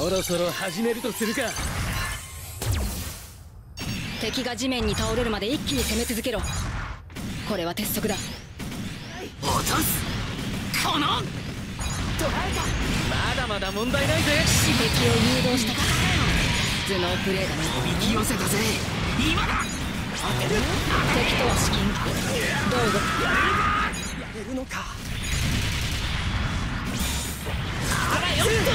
ろそろ始めるとするか。 敵が地面に倒れるまで一気に攻め続けろ。これは鉄則だ。 落とす。この捉えた。まだまだ問題ないぜ。 敵を誘導したか。頭脳プレーだね。 おびき寄せたぜ。今だ。 敵とは至近。どう動く。 やれるのか。 あらよっと。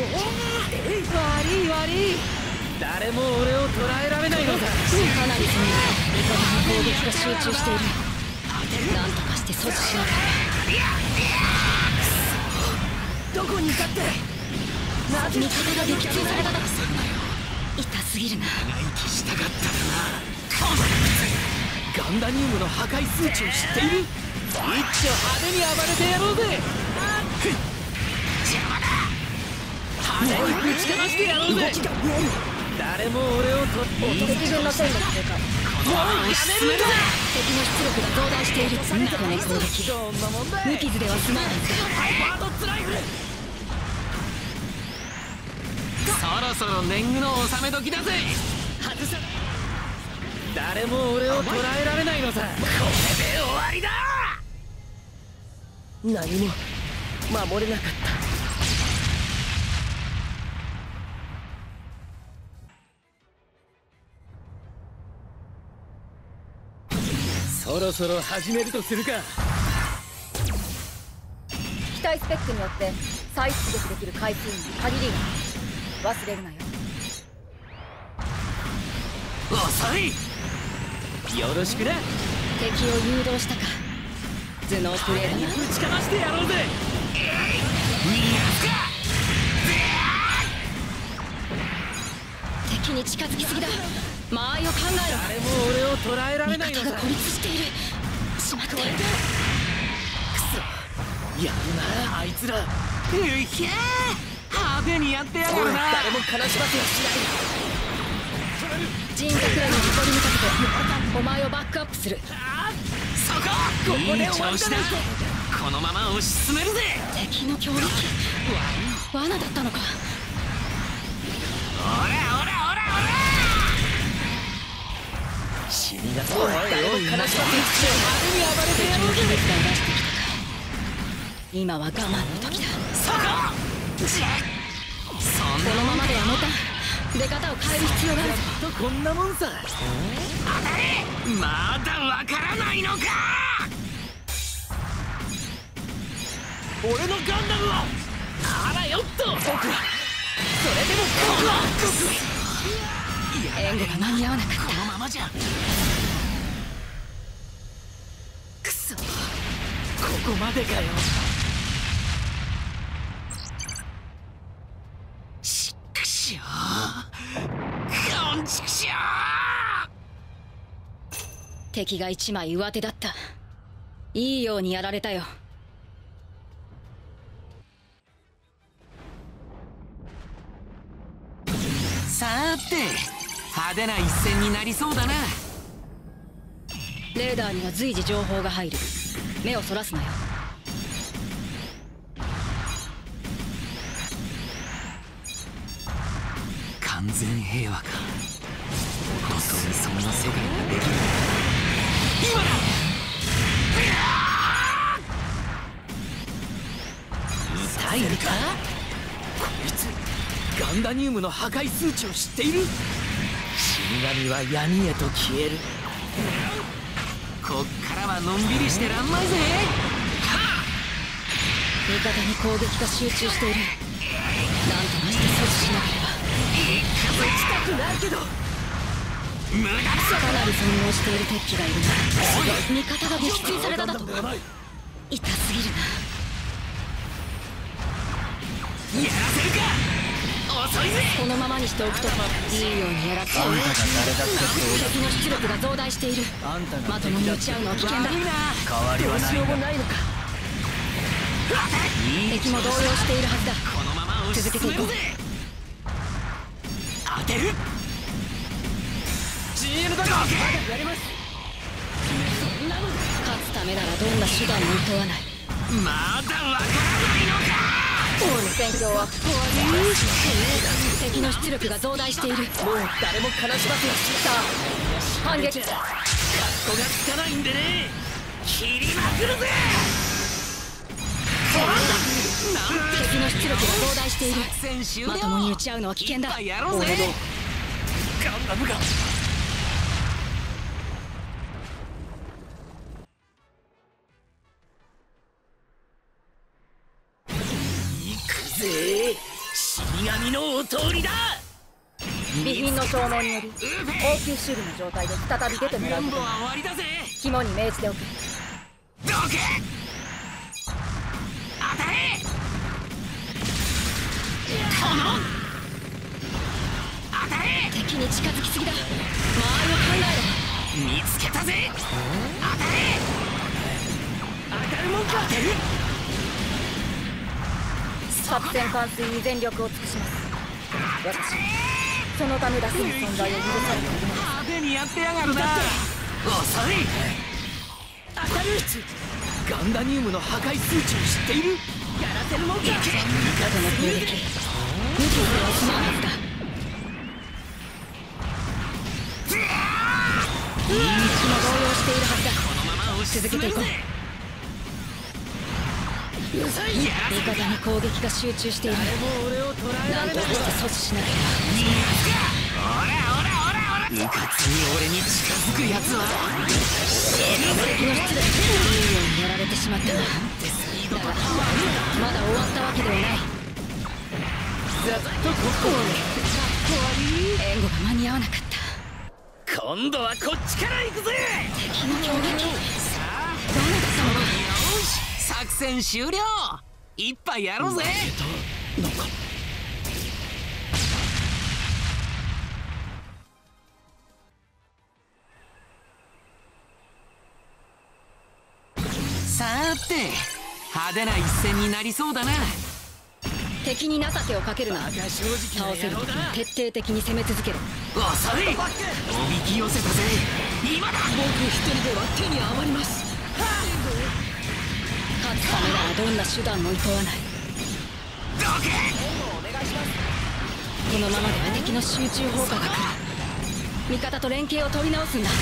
悪い。 誰も俺を捉えられないのだ。 かなりそんな味方の攻撃が集中している。なんとかして阻止しなかった。 どこにいたって。 なぜ味方が撃墜されただろ。痛すぎるな。 長生きしたかったらな。 ガンダニウムの破壊数値を知っている。一丁派手に暴れてやろうぜ。 邪魔だ。 派手にぶちかましてやろうぜ。誰も俺を敵軍の戦力低下。 このまま押し進めるぜ。 敵の出力が増大している。この攻撃どんなもんだ。 無傷では済まないぞ。 ハイパードツライフル。 そろそろ年貢の納め時だぜ。 外さない。誰も俺を捉えられないのさ。これで終わりだ。何も守れなかった。そろそろ始めるとするか。 機体スペックによって再出力できる回数に限りがある。忘れるなよ。 遅い。 よろしくな。 敵を誘導したか。頭脳プレーだな。 ぶちかましてやろうぜ。 逃がすか。 敵に近づきすぎだ。間合いを考えろ。 誰も俺を捉えられないのさ。 味方が孤立している。しまって。 やるなあいつら。 うひゃー。派手にやってやがるな。 誰も悲しませはしない。 人格らに誇りにかけてお前をバックアップする。 そこ。いい調子だ。このまま押し進めるぜ。 敵の強撃。罠だったのか。 おら死にがそう。誰も悲しませはしない。派手に暴れてやろうぜ。 敵の気力が出してきたか。今は我慢の時だ。 そこ。そんなこのままでは持たん。出方を変える必要があるぞ。 とこんなもんさ。 当たれ。まだわからないのか。 俺のガンダムはあらよっと。僕はそれでも僕は援護が間に合わなかった。 このままじゃ。 くそ。ここまでかよ。 ちくしょう。こんちくしょう。 敵が一枚上手だった。いいようにやられたよ。 さーて派手な一戦になりそうだな。 レーダーには随時情報が入る。目をそらすなよ。 完全平和か。本当にそんな世界ができる。今だ。 痛いのか。こいつガンダニウムの破壊数値を知っている。死神は闇へと消える。 こっからはのんびりしてらんないぜ。 味方に攻撃が集中している。なんとかして阻止しなければ。 打ちたくないけど。 無駄だ。 かなり損耗している敵機がいるが、味方が撃墜されただと。痛すぎるな。 やらせるか。遅いぜ。 このままにしておくといいようにやらせよう。敵の出力が増大している。まともに撃ち合うのは危険だ。 変わりはない。どうしようもないのか。 敵も動揺しているはずだ。 このまま押し進めるぜ。当てる。 GM だがまだやります。そんなの勝つためならどんな手段も厭わない。 まだわからないのか。 戦況は敵の出力が増大している。 もう誰も悲しませやしさあ反撃。 カッコがつかないんでね、切りまくるぜ。 敵の出力が増大している。 戦終了。 まともに打ち合うのは危険だ。 一杯やろうぜ。 ガンダムが死神のお通りだ。 備品の消耗により応急修理の状態で再び出てもらうこと全部は終わりだぜ。 肝に銘じておく。 どけ。当たれ。この当たれ。 敵に近づきすぎだ。周りを考見つけたぜ。当たれ。 当たるもんか。 当てる。 えろ。作戦完遂に全力を尽くします。私そのためだけに存在を許されているのです。 派手にやってやがるな。遅い。 当たる。ガンダニウムの破壊数値を知っている。やらせるもんか。 味方の攻撃無傷では済まんはずだ。敵も動揺しているはずだ。 このまま押し続けていこう。味方に攻撃が集中している。 もう俺を捉えら何れない。 とかして阻止しなけれうかつに俺に近づくやつはば。敵の出力いいようにやられてしまったな。だがまだ終わったわけではない。 ざっとここ援護が間に合わなかった。 今度はこっちから行くぜ。 敵の攻撃さあどうなったのか。 よし作戦終了。一杯やろうぜ。さーて派手な一戦になりそうだな。 敵に情けをかけるな。 正直倒せるな野郎だ。 時は徹底的に攻め続けろ。 遅い。おびき寄せたぜ。今だ。 僕一人では手に余ります。勝つためならどんな手段も厭わない。 どけ。 このままでは敵の集中砲火が来る。味方と連携を取り直すんだ。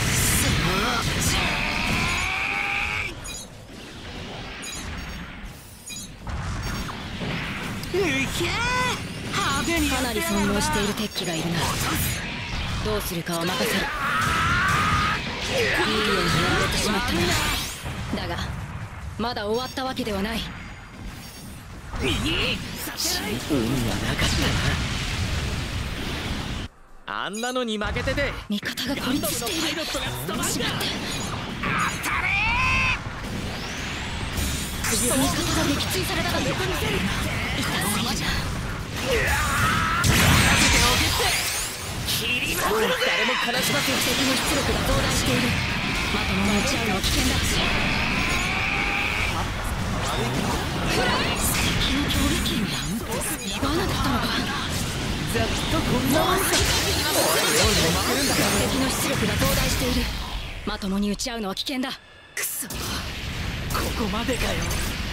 うひゃー派手にかなり損耗している敵機がいるな。どうするかは任せる。いいようにやられてしまったな。だがまだ終わったわけではない。 右。 運がなかったな。あんなのに負けてて味方が孤立している。 パイロットが務まるんだ。 味方が撃墜されたかと。痛すぎるな。 もう誰も悲しません。 敵の出力が増大している。まともに打ち合うのは危険だ。敵の攻撃罠だったのか。 ざっとこんなもんさ。 敵の出力が増大している。まともに打ち合うのは危険だ。 くそ、ここまでかよ。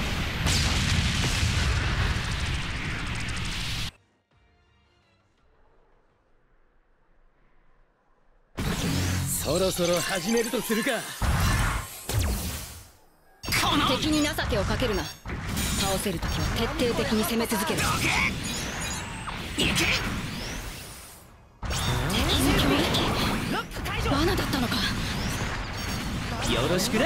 そろそろ始めるとするか。 敵に情けをかけるな。倒せるときは徹底的に攻め続ける。敵の攻撃罠だったのか。 よろしくな。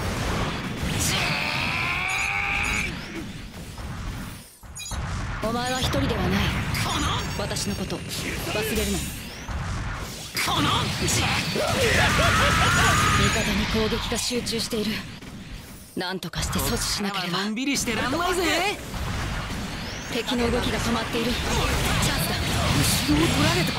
お前は一人ではない。私のこと忘れるな。味方に攻撃が集中している。何とかして阻止しなければ。 のんびりしてらんないぜ。 敵の動きが止まっている。チャンスだ。 後ろを取られた。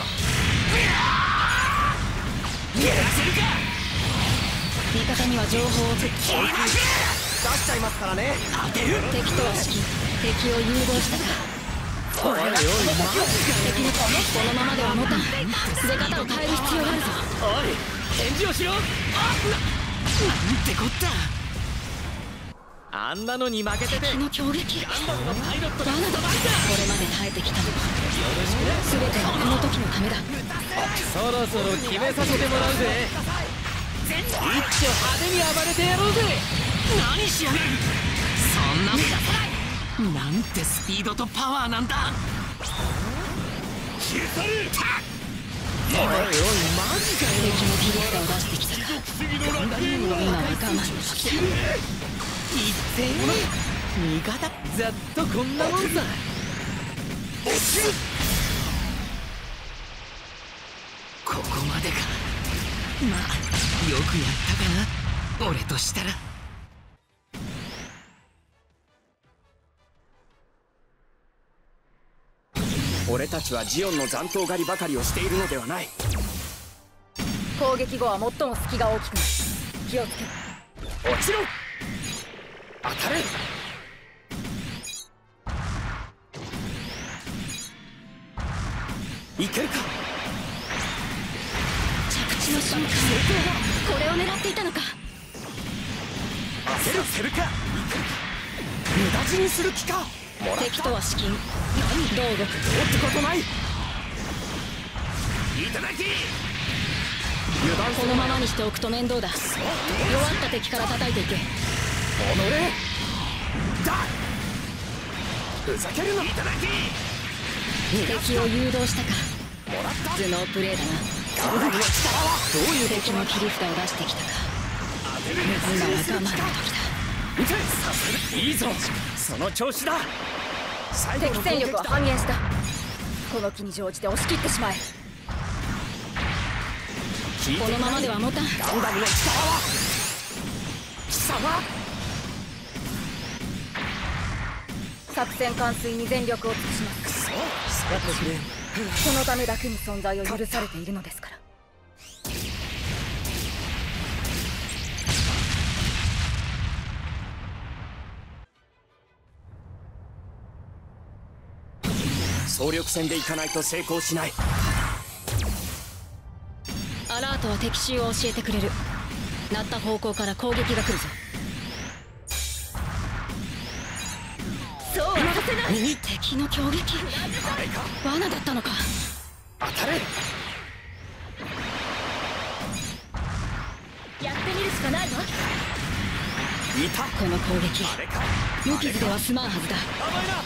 やらせるか。 味方には情報を送って出しちゃいますからね。当てる。 敵とは識敵を融合したか。 おいおい、マジか。 敵のこのままでは持たん。出方を変える必要があるぞ。 おい、返事をしろ。 なんてこった。 あんなのに負けてて敵の強撃ガンダムのパイロットが罠だ。これまで耐えてきたのは全てはこの時のためだ。 そろそろ決めさせてもらうぜ。一丁派手に暴れてやろうぜ。 何しやがる。そんななんてスピードとパワーなんだ。 おいおいマジかよ。 敵の切り札を出してきたか。今は我慢の時だ。 いって味方ざっとこんなもんさ。 ここまでか。まあよくやったかな、俺としたら。 俺たちはジオンの残党狩りばかりをしているのではない。 攻撃後は最も隙が大きくなる。気をつけ。 落ちろ。当たれ。いけるか。 着地の瞬間これを狙っていたのか。 焦るせるか。いけるか。無駄死にする気か。もらった。 敵とは至近。どう動く。 ってことない。いただき。油断このままにしておくと面倒だ。弱った敵から叩いていけ。 己だ。ふざけるな。いただき。 敵を誘導したか。 もらった。 頭脳プレーだな。 ガンダムの力はどういう敵の切り札を出してきたか。今は我慢の時だ。 撃て。させる。いいぞ。その調子だ。最後の敵戦力は半減した。この機に乗じて押し切ってしまえ。 このままでは持たん。 ガンダムの力は貴様。 作戦完遂に全力を尽くします。 そう使ってくれ。 そのためだけに存在を許されているのですから。 総力戦でいかないと成功しない。 アラートは敵襲を教えてくれる。鳴った方向から攻撃が来るぞ。 そうはさせない。 右。 敵の強撃罠だったのか。 当たれ。 やってみるしかないわ。 いた。 この攻撃あれか。 無傷では済まんはずだ。 甘いな。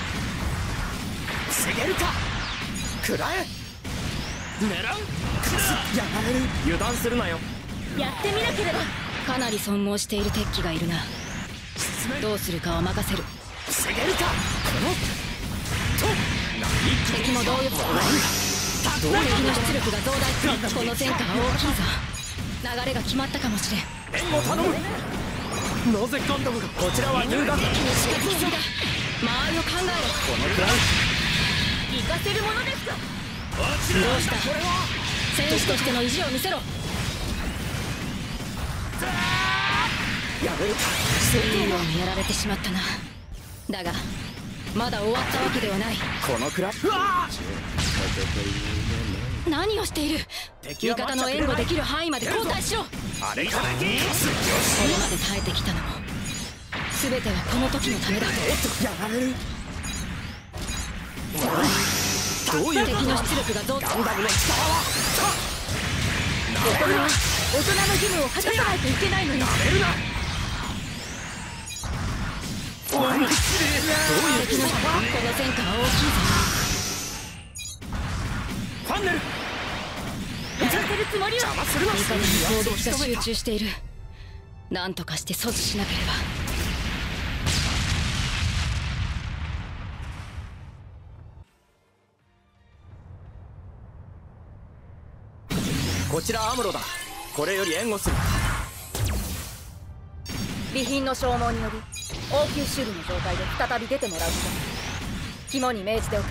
防げるか。食らえ。狙う。やられる。油断するなよ。 やってみなければ。 かなり損耗している敵機がいるな。 進める。 どうするかは任せる。 防げるか。この敵も同様。敵の出力が増大。この戦果は大きいぞ。流れが決まったかもしれん。 援護頼む。なぜガンダムが。こちらは入団。 敵に近づきすぎだ。間合いを考えろ。 このくらい。 行かせるものですか。 どうした。戦士としての意地を見せろ。 やめるか。 いいようにやられてしまったな。だがまだ終わったわけではない。 このくらい。うわ何をしている。味方の援護できる範囲まで後退しろ。こあれか。 れまで耐えてきたのも全てはこの時のためだ。 やられる。どういう敵の出力が増大。 ガンダムの力は。 大人は大人の義務を果たさないといけないのに。 なめるな。 敵のこの戦果は大きいぞ。 ファンネル。 やらせるつもりは。 邪魔するな。 味方に攻撃が集中している。何とかして阻止しなければ。 こちらアムロだ。これより援護する。 備品の消耗により応急修理の状態で再び出てもらうこと肝に銘じておけ。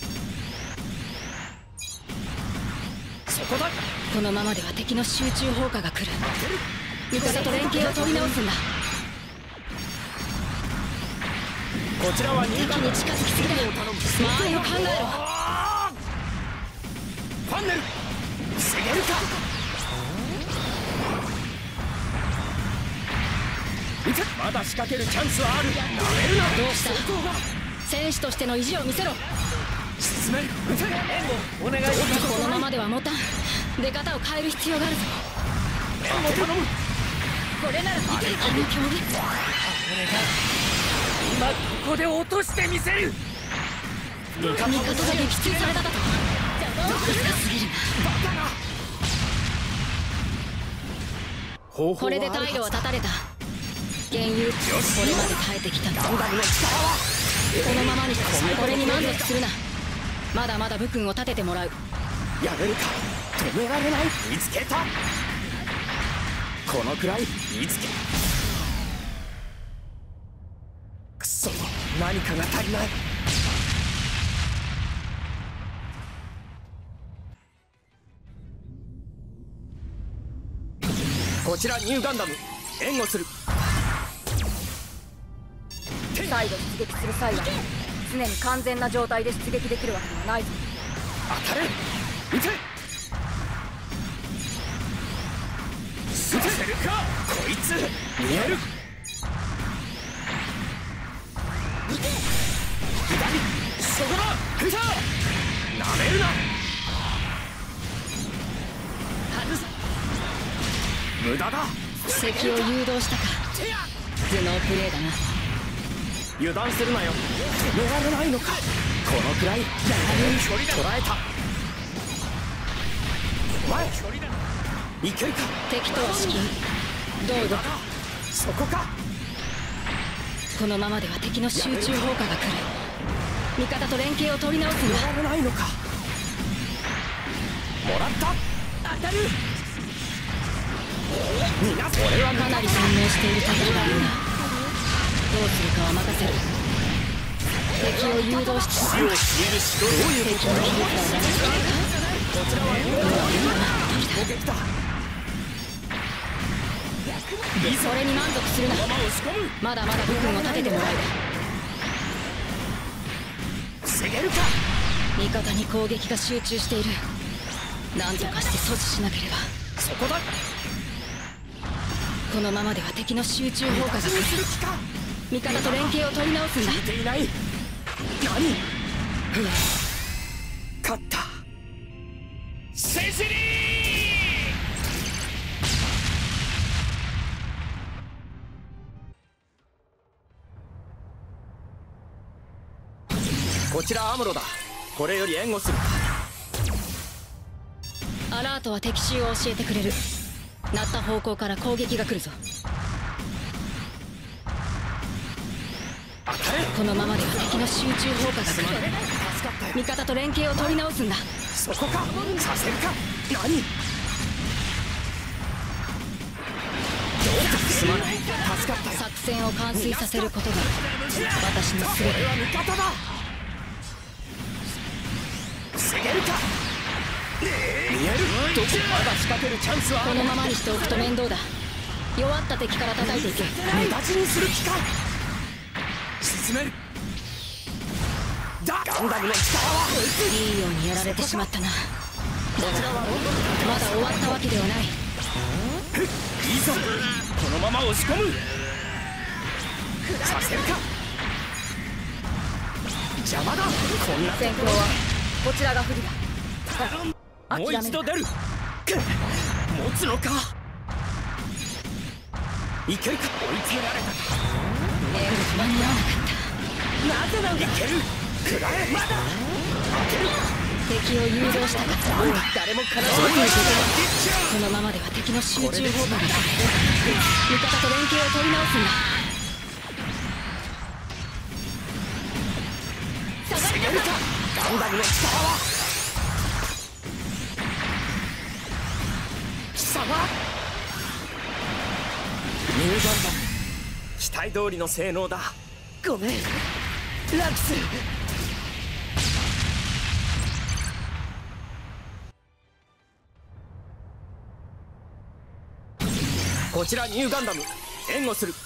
そこだ。 このままでは敵の集中砲火が来る。味方と連携を取り直すんだ。 こちらは敵に近づきすぎだ。間合いを考えろ。 ファンネル。防げるか。 まだ仕掛けるチャンスはある。なめるな。 どうした戦士としての意地を見せろ。 進める。援護お願いします。 このままでは持たん。出方を変える必要があるぞ。 援護頼む。 これならいける。 あの強烈今ここで落としてみせる。 味方が撃墜されただと。さすぎるな。これで態度は断たれた。幻遊これまで耐えてきたの。このままにこれに満足するな。まだまだ武君を立ててもらう。 やれるか。止められない。見つけた。このくらい見つけ。くそ、何かが足りない。こちらニューガンダム援護する。 再度出撃する際は常に完全な状態で出撃できるわけではないぞ。 当たれ。撃て。させるか。こいつ見える。左そこだ。撃た。なめるな。外す。無駄だ。 敵を誘導したか。頭脳プレーだな。 油断するなよ。止められないのか。このくらいやられる距離だ。捉えた。前距離だ。いけるか。 敵とは至近。どう動く。 そこか。 このままでは敵の集中砲火が来る。味方と連携を取り直すんだ。 止められないのか。もらった。当たる。俺はかなり反応している敵がいるな。どうするかは任せる。敵を誘導して死を消えるし。どういう敵の秘密は出しているか。 こちらは攻撃だ。 それに満足するな。まだまだ武君を立ててもらう。 防げるか。 味方に攻撃が集中している。何とかして阻止しなければ。 そこだ。 このままでは敵の集中砲火が来る。 する気か。 味方と連携を取り直すんだ。 聞いていない。何。勝った。セシリー。こちらアムロだ。これより援護する。 アラートは敵襲を教えてくれる。鳴った方向から攻撃が来るぞ。このままでは敵の集中砲火が来る。味方と連携を取り直すんだ。 そこか。させるか。何。すまない。助かったよ。 作戦を完遂させることが私の全て。 俺は味方だ。防げるか。見える。どこまだ仕掛けるチャンスは。 このままにしておくと面倒だ。弱った敵から叩いていけ。 無駄死にする気か。進める。ガンダムの力はいいようにやられてしまったな。まだ終わったわけではない。 いいぞ。このまま押し込む。させるか。邪魔だ。こんな戦況はこちらが不利だ。 もう一度出る。持つのか。いけるか。追いつけられたか。 援護間に合わなかった。 なぜなんだ。いける。食らえ。まだ当てる。 敵を誘導したか。 誰もかなわこのままでは敵の集中砲火が来る。味方と連携を取り直すんだ。 防げるか。ガンダムの力は。貴様。ニューガンダム期待通りの性能だ。ごめんラクス。こちらニューガンダム援護する。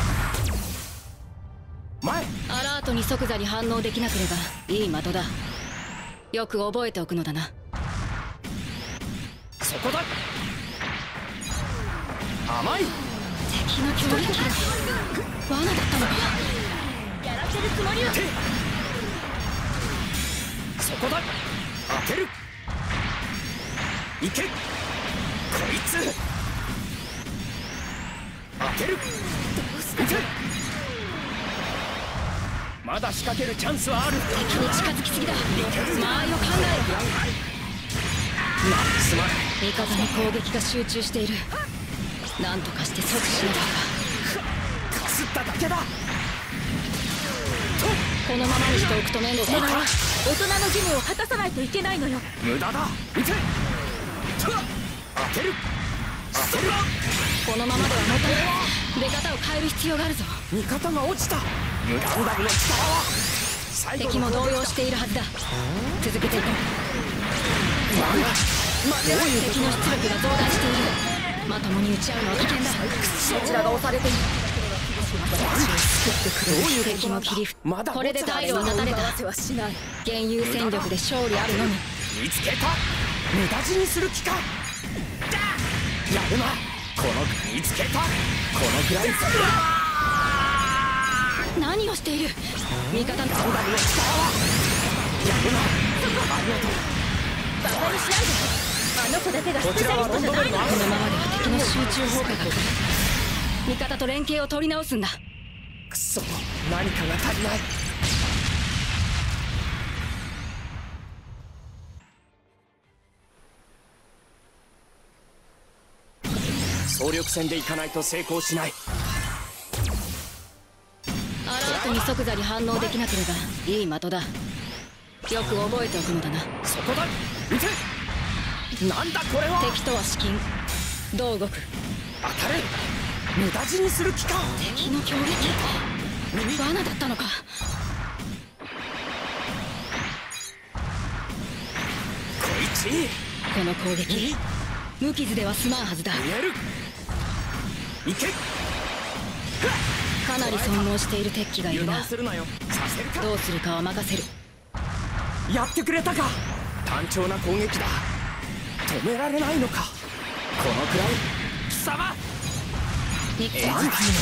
前。 アラートに即座に反応できなければいい的だ。よく覚えておくのだな。 そこだ。甘い。 敵の強撃が罠だったのか。 やらせるつもりよ。 そこだ。当てる。いけ。こいつ当てる。撃て。まだ仕掛けるチャンスはある。 敵に近づきすぎだ。間合いを考すまない。 えろ。味方に攻撃が集中している。なんとかして阻止しながらかすっただけだ。 このままにしておくと面倒だ。 大人の義務を果たさないといけないのよ。 無駄だ。撃て。当てる。当てる。 このままではもったいない。出方を変える必要があるぞ。 味方が落ちた。ガンダムの力は最後の敵も動揺しているはずだ。続けていこう。敵の出力が増大している。まともに撃ち合うのは危険だ。 こちらが押されている。 敵も切り振っまだこれで退路は断たれた。 合わせはしない。 現有戦力で勝利あるのみ。 見つけた。無駄死にする気か。やるな。見つけた。このくらい何をしている。味方のガンダムの力はやるな。ありがとう。 バカにしないで。あの子だけがスペシャリストじゃないの。 このままでは敵の集中砲火が来る。味方と連携を取り直すんだ。 くそ、何かが足りない。総力戦でいかないと成功しない。 アラートに即座に反応できなければいい的だ。よく覚えておくのだな。 そこだ。撃て。なんだこれは。 敵とは至近。どう動く。 当たれ。無駄死にする気か。 敵の強撃罠だったのか。 こいつこの攻撃無傷では済まんはずだ。 見える。いけ。 かなり損耗している敵機がいるな。 油断するなよ。させるか。 どうするかは任せる。 やってくれたか。単調な攻撃だ。止められないのか。このくらい貴様。 どういう敵の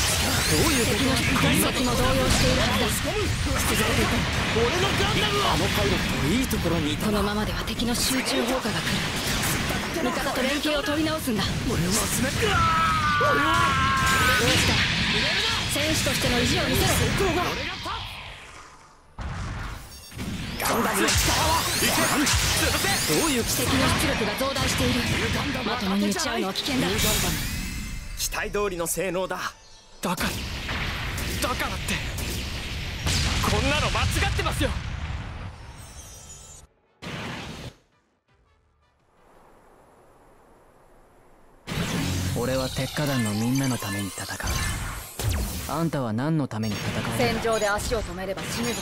敵も動揺しているはずだ。続けていこう。 俺のガンダムはあのパイロットいいところにいたな。 このままでは敵の集中砲火が来る。味方と連携を取り直すんだ。 俺はすね。 どうした。選手としての意地を見せろ。 ガンダムの力はどういう敵の出力が増大している。まともに撃ち合うのは危険だ。 期待通りの性能だ。だからってこんなの間違ってますよ。 俺は鉄火団のみんなのために戦う。あんたは何のために戦うの？ 戦場で足を止めれば死ぬぞ。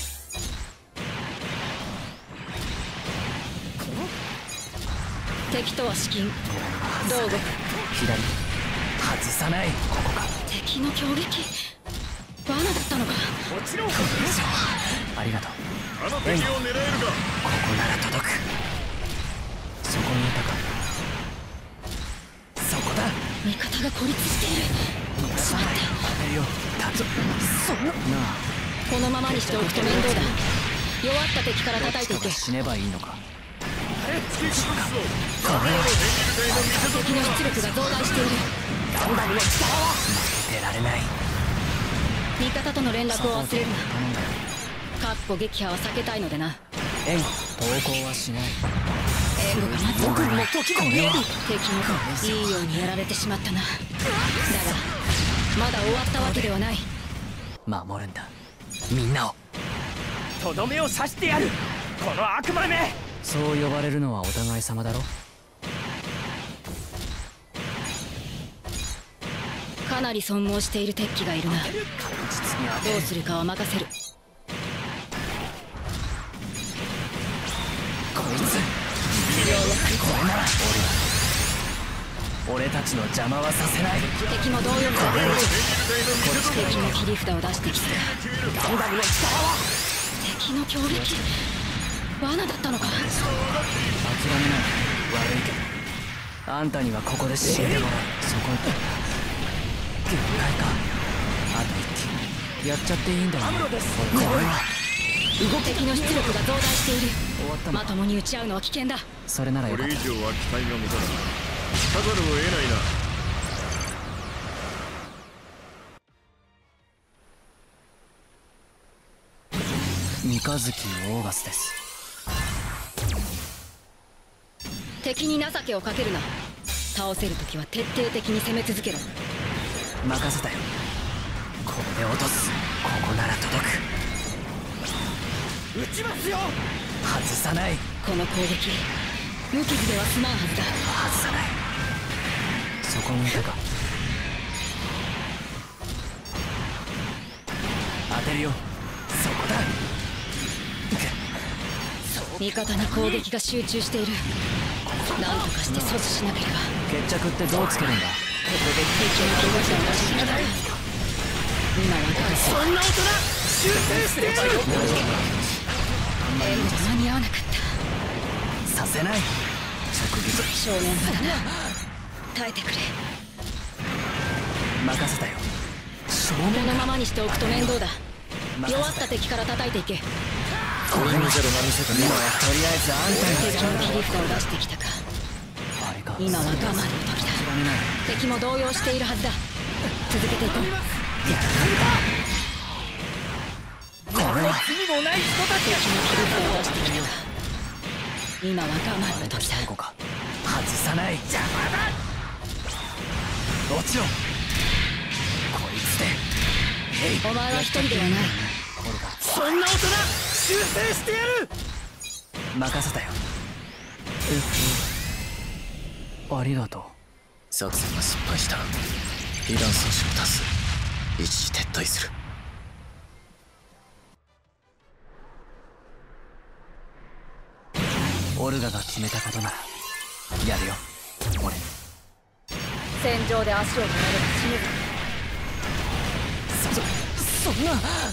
敵とは至近。どう動く。 左外さない。ここか。 敵の強撃罠だったのか。 もちろん。 ありがとう。 あの敵を狙えるか。 ここなら届く。そこにいたか。そこだ。 味方が孤立している。しまった。 当てるよ。そんな。なあ。 このままにしておくと面倒だ。弱った敵から叩いていけ。 死ねばいいのか。 敵の出力が増大している。 ガンダムの力は出られない。 味方との連絡を忘れるな。 頼んだよ。 かっこ撃破は避けたいのでな。 援護投降はしない。 援護が待つ。 僕にも時が見える。 敵もいいようにやられてしまったな。だがまだ終わったわけではない。 守るんだみんなを。 とどめを刺してやる。この悪魔め。 そう呼ばれるのはお互い様だろ。 かなり損耗している敵機がいるな。どうするかは任せる。 こいつこれなら俺たちの邪魔はさせない。 敵も動揺している。敵も切り札を出してきた。 ガンダムの力は敵の強撃罠だったのか。 諦めない。悪いけどあんたにはここで死んでもらう。そこ限界か。あと1機やっちゃっていいんだよね。これは敵の出力が増大している。 終わったのか。 まともに撃ち合うのは危険だ。 それならよこかった。 れ以上は期待が持たない。たざるを得ないな。 三日月オーガスです。 敵に情けをかけるな。倒せるときは徹底的に攻め続けろ。 任せたよ。これで落とす。ここなら届く。 撃ちますよ。 外さない。 この攻撃無傷では済まんはずだ。 外さない。そこにいたか。当てるよ。そこだ。 味方に攻撃が集中している。何とかして阻止しなければ。 決着ってどうつけるんだ。 ここで敵の気持ちを出してきたか。今はどうする。 そんな大人修正してやる。 援護が間に合わなかった。 させない。直撃。 少年派だな。耐えてくれ。 任せたよ。正こ面のままにしておくと面倒だ。弱った敵から叩いていけ。 これ見せろな見せた。今はとりあえずあんたに敵の切り札を出してきたか。 あれか。 今は我慢の時だ。 諦めない。 敵も動揺しているはずだ。続けていこう。 これは罪もない人たち敵の切り札を出してきたか。今は我慢の時だ。 最後か。外さない。邪魔だ。落ちろ。こいつで。 お前は一人ではない。 これだ。 そんな大人修正してやる。 任せたよ。ありがとう。 作戦が失敗した。被弾損傷多数。一時撤退する。 オルガが決めたことならやるよ。俺戦場で足を止めれば死ぬぞ。 そんな。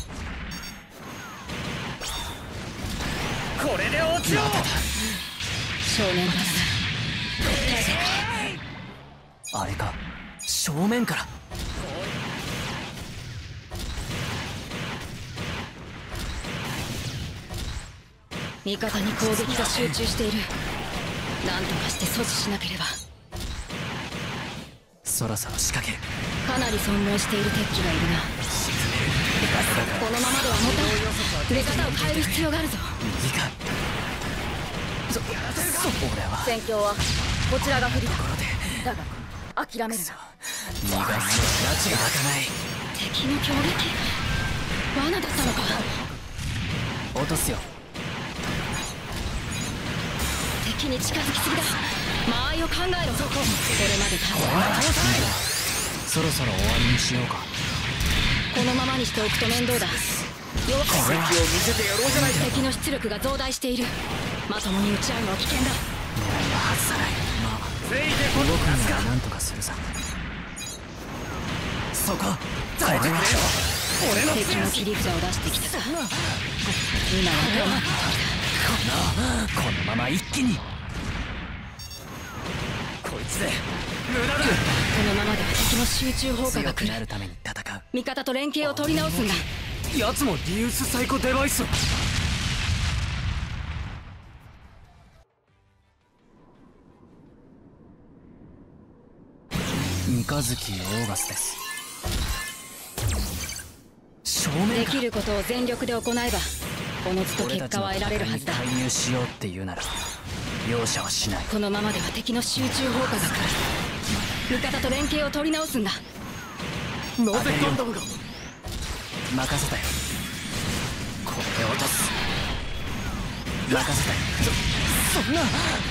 これで落ちろ。 少年派だな。耐えてくれ。 あれか。正面から。 味方に攻撃が集中している。何とかして阻止しなければ。 そろそろ仕掛ける。 かなり損壊している敵機がいるな。このままでは持たん。出方を変える必要があるぞ。 右か。俺は戦況はこちらが不利だ。 ころでだが諦めるな。 逃がすの拉致が開かない。 敵の強撃罠だったのか。 落とすよ。 敵に近づきすぎだ。間合いを考えろ。これまでそろそろ終わりにしようか。 このままにしておくと面倒だ。弱くこれは敵を見せてやろうじゃないか。 敵の出力が増大している。まともに撃ち合うのは危険だ。 狙いは外さない。まあせいで動くには何とかするさ。そこ耐えてくれよ。 俺の敵の切り札を出してきたか。今は我慢の時だ。 このまま一気に。 こいつで無駄だ。 このままでは敵の集中砲火が強く来る。 なるために戦う。 味方と連携を取り直すんだ。 奴もリユースサイコデバイスを。 三日月オーガスです。正面でからきることを全力で行えばおのずと俺たちの結果は得られるはずだ。 戦いに介入しようって言うなら容赦はしない。 このままでは敵の集中砲火が来る。味方と連携を取り直すんだ。 なぜガンダムが。 任せたよ。これで落とす。任せたよ。そんな。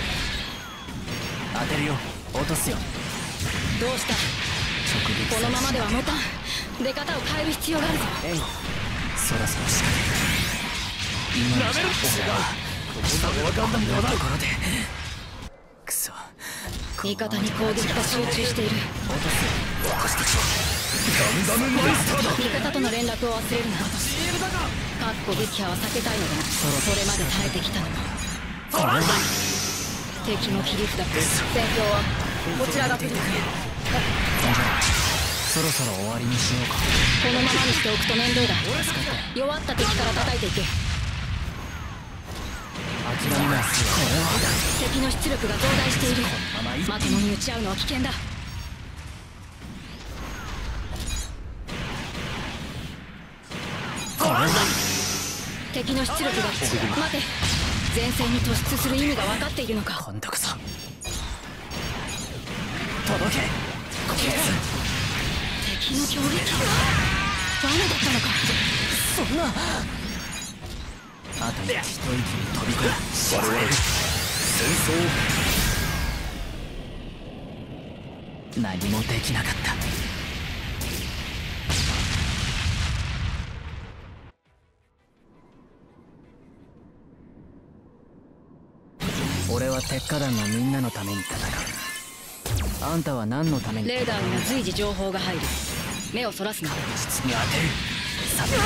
当てるよ。落とすよ。 どうした。 直撃このままでは持たん。出方を変える必要があるぞ。 援護。そろそろ仕掛ける。今のじゃ俺はガンダムではない。 ところでクソ。 味方に攻撃が集中している。 落とすよ。私たちはガンダムマイスターだ。 味方との連絡を忘れるな。かっこ撃破は避けたいのだ。それまで耐えてきたのもこれは敵の切り札。 戦況はこちらが不利だ。 そろそろ終わりにしようか。 このままにしておくと面倒だ。弱った敵から叩いていけ。 諦めない。これは敵の出力が増大している。まともに撃ち合うのは危険だ。敵の出力が待て、前線に突出する意味が分かっているのか。 今度こそ届け。 敵の強撃は罠だったのか。 そんなあと一息に飛び込む。我々戦争何もできなかった。俺は鉄火団のみんなのために戦う。あんたは何のために。 レーダーには随時情報が入る。目をそらすな。 実に当てる。さて助か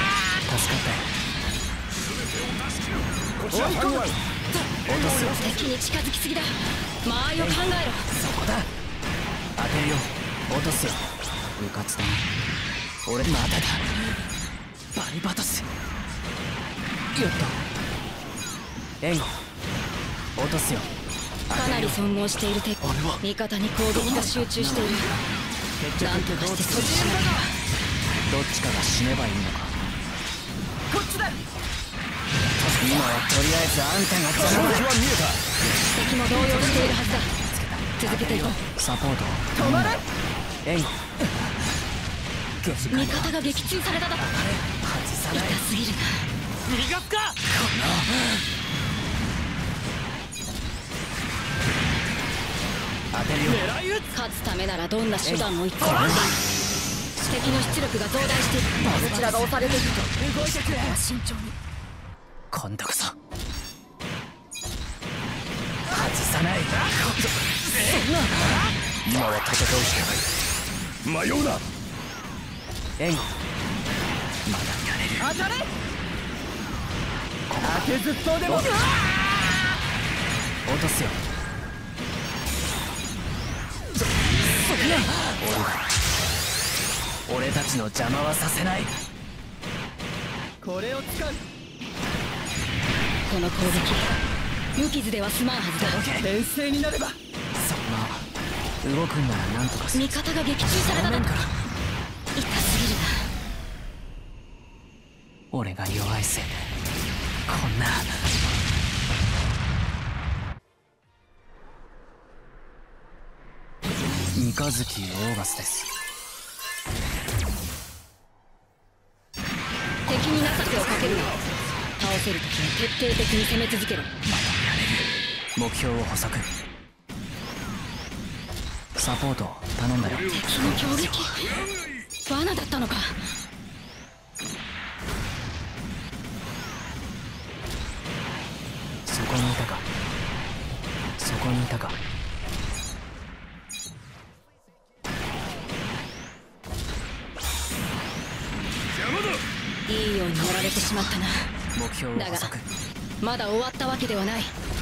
ったよ。落とすよ。 敵に近づきすぎだ。間合いを考えろ。 そこだ。当てるよ。落とすよ。うかつだな。俺まだだ。バリバトス。よっと援護。落とすよ。 かなり損耗している敵。味方に攻撃が集中している。なんとかして阻止しなければ。 どっちかが死ねばいいのか。 こっちだ。 今はとりあえずあんたが邪魔だ。 敵も動揺しているはずだ。続けていこう。 サポート止まれ。 援護。 味方が撃墜されただと。 外さない。 痛すぎるな。 逃がすか。 当てるよ。 狙い撃つ。 勝つためならどんな手段も一貫している。敵の出力が増大している。 こちらが押されていると動いてくれ。 慎重に。 今度こそ外さない。 今は戦うしかない。迷うな。 援護。まだやれる。 当たれ。当てずっとでも。 落とすよ。俺たちの邪魔はさせない。 これを使う。 この攻撃無傷では済まんはずだ。 先制になれば。 そんな動くんなら何とかする。 味方が撃墜されただと。痛すぎるな。 俺が弱いせいでこんな。三日月オーガスです。 敵に情けをかけるな。倒せるときは徹底的に攻め続けろ。 目標を補足。サポート頼んだよ。 敵の強撃罠だったのか。 そこにいたか。そこにいたか。 いいようにやられてしまったな。 目標をだが補足。 まだ終わったわけではない。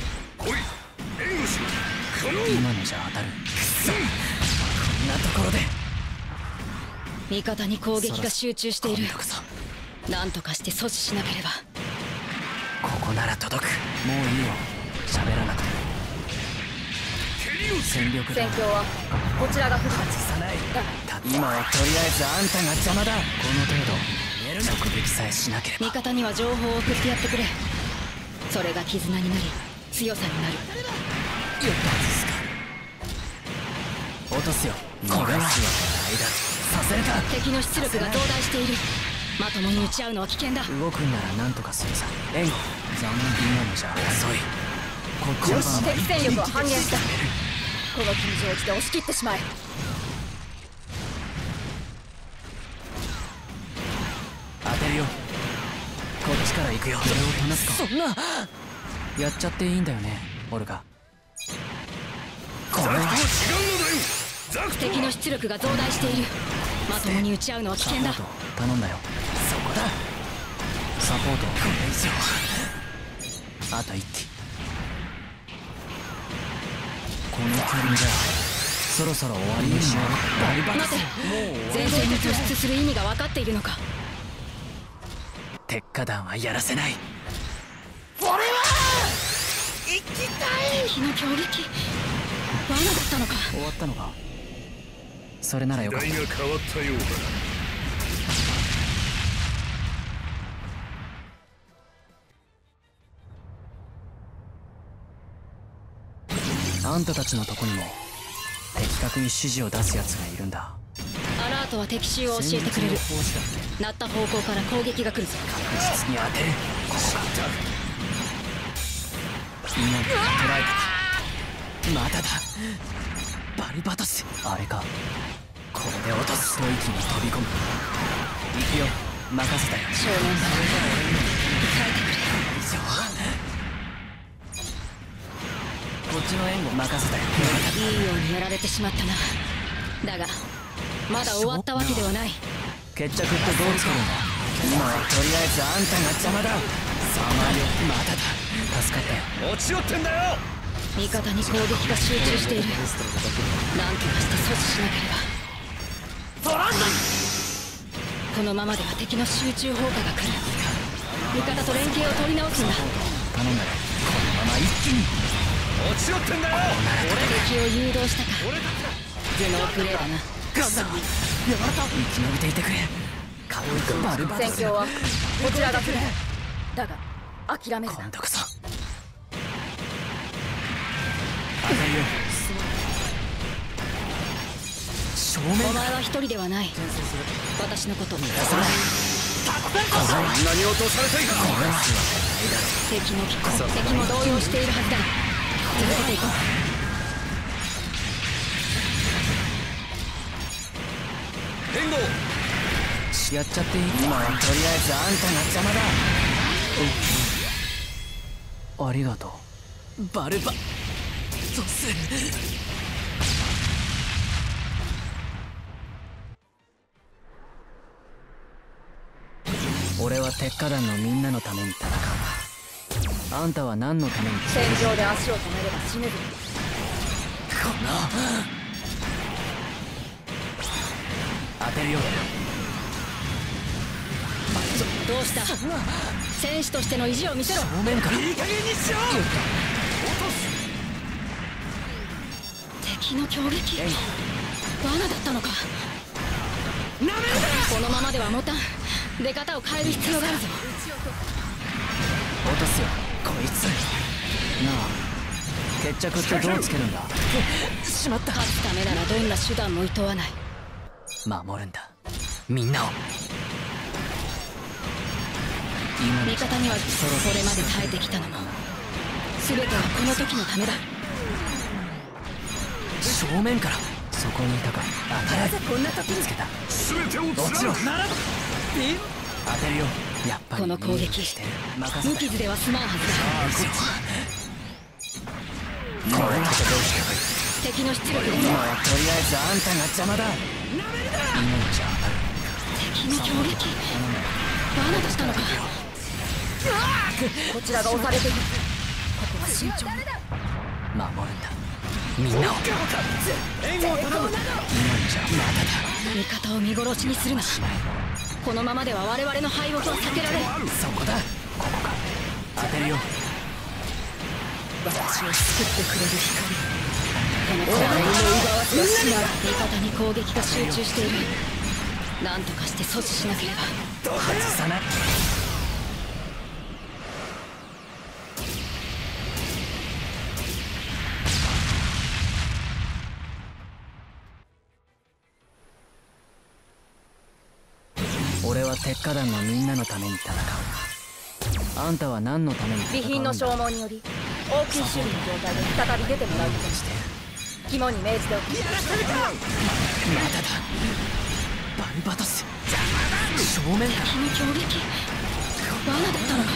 今のじゃ当たる。こんなところで。 味方に攻撃が集中している今度こそなんとかして阻止しなければ。 ここなら届く。もういいよ。喋らなくて。戦力だ。 戦況はこちらが不利だ。 さない。今はとりあえずあんたが邪魔だ。この程度直撃さえしなければ。 味方には情報を送ってやってくれ。それが絆になり強さになる。 よっと外すか。落とすよ。これは間させるか。 敵の出力が増大している。まともに撃ち合うのは危険だ。 動くんなら何とかするさ。援護。残念。今のじゃ遅い。こっちのよし、 番敵戦力は半減した。この緊張地で押し切ってしまえ。 当てるよ。こっちから行くよ。これを離すか。そんなやっちゃっていいんだよね、オルガ。これは敵の出力が増大している。まともに撃ち合うのは危険だ。 サポート頼んだよ。そこだ。サポートこれ以上。あと1機。この距離じゃそろそろ終わりにしよう。バリバリ待て、前線に突出する意味が分かっているのか。 鉄火団はやらせない。 敵の攻撃罠だったのか。 終わったのか。それならよかった。 時代が変わったようだ。 あんたたちのとこにも的確に指示を出すやつがいるんだ。 アラートは敵襲を教えてくれる。鳴った方向から攻撃が来るぞ。 確実に当てる。今に捉えた。まだだ。バルバトス。あれか。これで落とす。吐息に飛び込む。行くよ、任せたよ。 少年バル耐えてくれ。 以上。こっちの援護任せたよ。 いいようにやられてしまったな。だがまだ終わったわけではない。 決着ってどうつけるんだ。今はとりあえずあんたが邪魔だ。さまよ。まだだ。助かったよ。 落ちろってんだよ。 味方に攻撃が集中している。なんとかして阻止しなければ。このままでは敵の集中砲火が来る。味方と連携を取り直すんだ。 頼んだよ。このまま一気に。 落ちろってんだよ。 敵を誘導したか。頭脳プレーだな。 くそ、やられた。生き延びていてくれ。顔がバルバトス。 戦況はこちらが来る。だが諦めるな。 今度こそ当たるよ。正面お前は一人ではない。私のことあんなに落とされたいか。 敵も動揺しているはずだ。続けていこう。 援護。 やっちゃっていい。今はとりあえずあんたが邪魔だ。ありがとう。バルバトス。俺は鉄火団のみんなのために戦う。あんたは何のために。 戦場で足を止めれば死ぬぞ。 この当てるよ。 どうした。戦士としての意地を見せろ。 正面からいい加減にしろ。 敵の攻撃罠だったのか。このままでは持たん。出方を変える必要があるぞ。 落とすよ、こいつ。なあ、決着ってどうつけるんだ。しまった。 勝つためならどんな手段も厭わない。 守るんだ、みんなを。 味方にはこれまで耐えてきたのも全てはこの時のためだ。 正面から。そこにいたか。 なぜこんな時につけた。 全てを貫く。 当てるよ。やっぱりこの攻撃してる。任せたよ。 無傷では済まんはずだ。 これどうして敵の出力で今はとりあえずあんたが邪魔だ。命当たる。 敵の攻撃罠だったのか。 こちらが押されている。ここは慎重に。 守るんだ、みんなを。 援護を頼む。 今のじゃまだだ。 味方を見殺しにするな。このままでは我々の敗北は避けられん。 そこだ。ここか。当てるよ。 私を救ってくれる光。 この暗いの奪わせはしない。味方に攻撃が集中している。何とかして阻止しなければ。 外さない。俺は鉄火団のみんなのために戦う。あんたは何のために戦うんだ。 備品の消耗により応急修理の状態で再び出てもらうことにして肝に銘じておく。 まだだ。バルバトス。正面から。 敵の攻撃罠だったのか。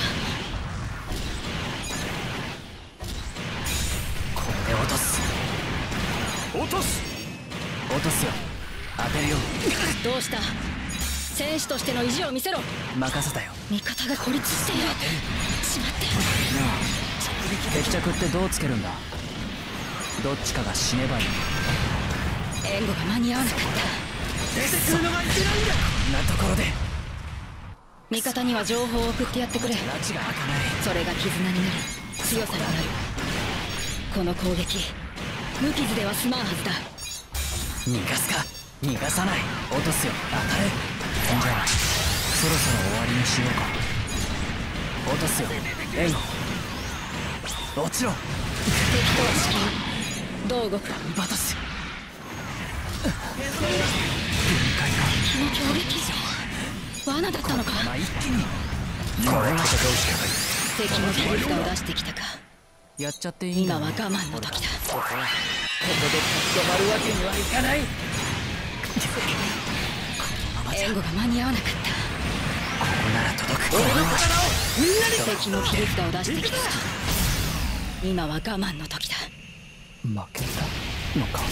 これで落とす。 落とす。 落とすよ。当てるよ。 どうした。戦士としての意地を見せろ。 任せたよ。 味方が孤立している。しまって。 なあ、決着ってどうつけるんだ。どっちかが死ねばいい。 援護が間に合わなかった。 出てくるのがいけないんだ。 こんなところで味方には情報を送ってやってくれ。 拉致が開かない。 それが絆になり強さになる。この攻撃無傷では済まんはずだ。 逃がすか。逃がさない。落とすよ。当たれ。じゃあそろそろ終わりにしようか。落とすよ。援護落ちろ。 敵とは至近。どう動く。 バトス敵の強撃罠だったのか。 まあ一気に今は戦うしかない。 敵の切り札を出してきたか。 やっちゃっていいんだ。 今は我慢の時だ。 ここで立ち止まるわけにはいかない。 援護が間に合わなかった。 ここなら届く。 俺の刀をみんなに。 敵の切り札を出してきたか。今は我慢の時だ。 負けたのか。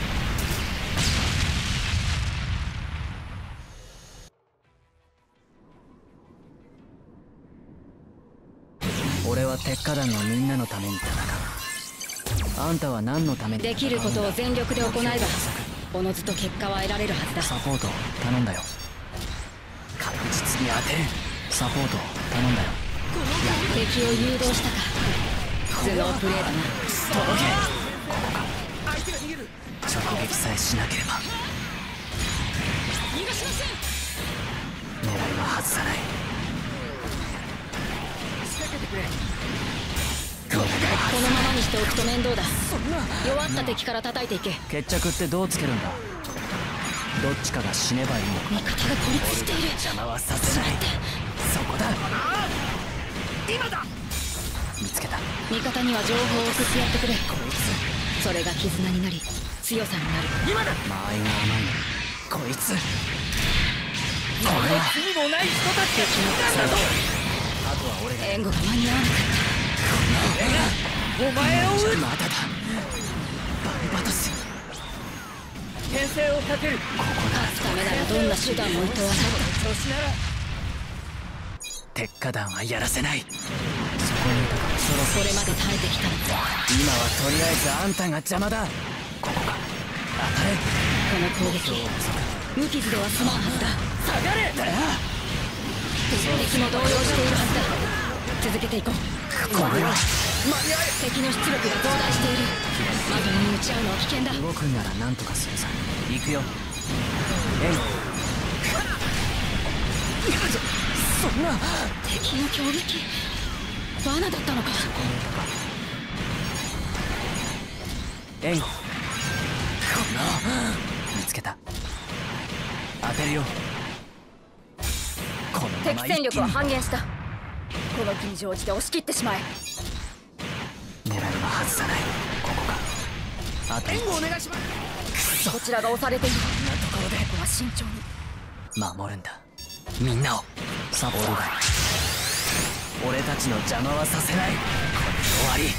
俺は鉄火団のみんなのために戦う。あんたは何のために戦うできることを全力で行えばおのずと結果は得られるはずだ。 サポートを頼んだよ。確実に当てる。サポートを頼んだよ。 敵を誘導したか。頭脳プレーだな。 届け。ここか。直撃さえしなければ狙いは外さない。 このままにしておくと面倒だ。弱った敵から叩いていけ。 決着ってどうつけるんだ。どっちかが死ねばいいの。 味方が孤立している。 邪魔はさせない。そこだ。 今だ。 見つけた。 味方には情報を送ってやってくれ。それが絆になり強さになる。 今だ。 間合いが甘いの。こいつ。 これ罪もない人たちが決まったんだぞ。 あとは俺が。 援護が間に合わなかった。 お前を撃つ。 まだだ。バルバトス。 牽制をかける。 勝つためならどんな手段もいとわない。 調子なら鉄火団はやらせない。そこにいたからそろそろ。 これまで耐えてきたのだ。 今はとりあえずあんたが邪魔だ。ここか。当たれ。 この攻撃無傷では済まんはずだ。 下がれ。 敵も動揺しているはずだ。続けていこう。 これは敵の出力が増大している。まともに打ち合うのは危険だ。 動くんなら何とかするさ。行くよ。援護。そんな。 敵の強撃罠だったのか。 援護。見つけた。当てるよ。このまま敵戦力は半減した。この気に乗じて押し切ってしまえ。 狙いは外さない。ここか。あと援護お願いします。 こちらが押されている。 こんなところでここは慎重に。 守るんだ。みんなをサポートだ。俺たちの邪魔はさせない。これで終わり。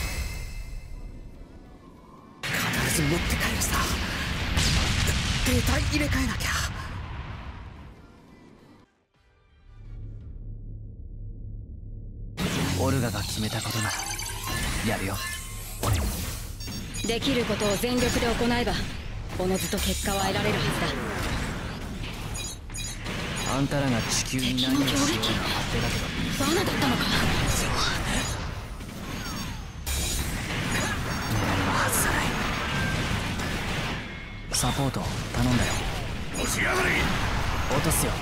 必ず持って帰るさ。データ入れ替えなきゃ。 オルガが決めたことならやるよ。俺できることを全力で行えばおのずと結果は得られるはずだ。 あんたらが地球に何をしようが勝手だけど罠だったのか。 狙いは外さない。サポート頼んだよ。 押しやがれ。 落とすよ。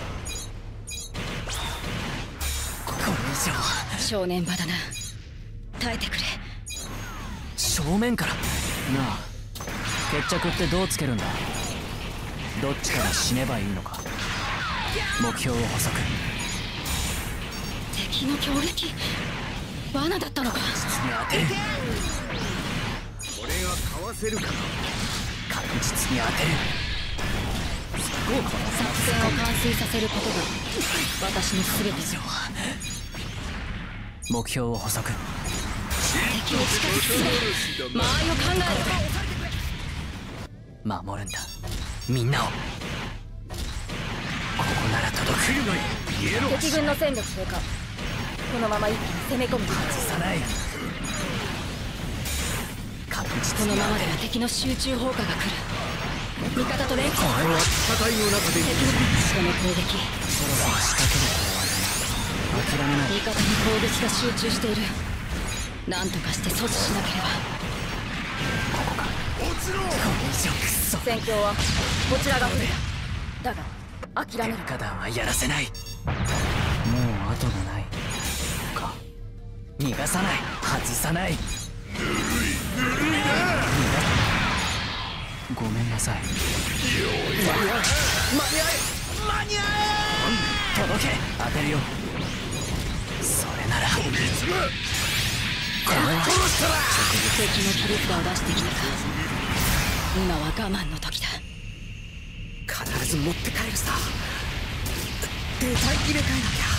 これ以正念場だな。耐えてくれ。 上正面からなあ。決着ってどうつけるんだ。どっちかが死ねばいいのか。目標を補足。 敵の強撃罠だったのか。 実に当てる。 これがかわせるかな。 確実に当てる。 作戦を完遂させることが私の全てだ。 目標を補足。 敵を近づける間合いを考えろ。 守るんだみんなを。ここなら届く。 敵軍の戦力低下。このまま一気に攻め込む。 外さない。確実にこのままでは敵の集中砲火が来る。 味方と連携。 戦いの中で敵のその攻撃。 そろそろ仕掛けるから諦めない。 味方に攻撃が集中している。何とかして阻止しなければ。 これ以上クソ戦況はこちらが不利だが諦める花壇はやらせない。もう後がないか。逃がさない、外さない。ごめんなさい。間に合え届け、当てるよ。それならこれは敵の切り札を出してきたか。今は我慢の時だ。 必ず持って帰るさ。データ入れ替えなきゃ。